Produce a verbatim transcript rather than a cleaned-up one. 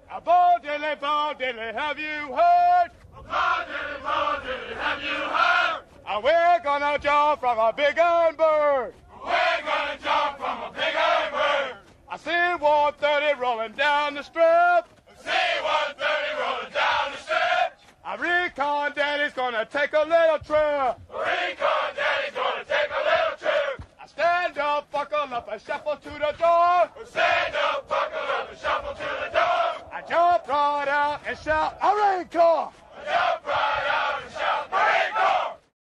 A ball diddly, ball diddly, have you heard? A ball diddly, ball diddly, have you heard? Uh, we're gonna jump from a big iron bird. We're gonna jump from a big iron bird. I see one thirty rolling down the strip. C one thirty rolling down the strip. A recon daddy's gonna take a little trip. A recon daddy's gonna take a little trip. I stand up, buckle up, and shuffle to the door. Stand up, buckle up, and shuffle to the door. I jump right out and shout, a recon!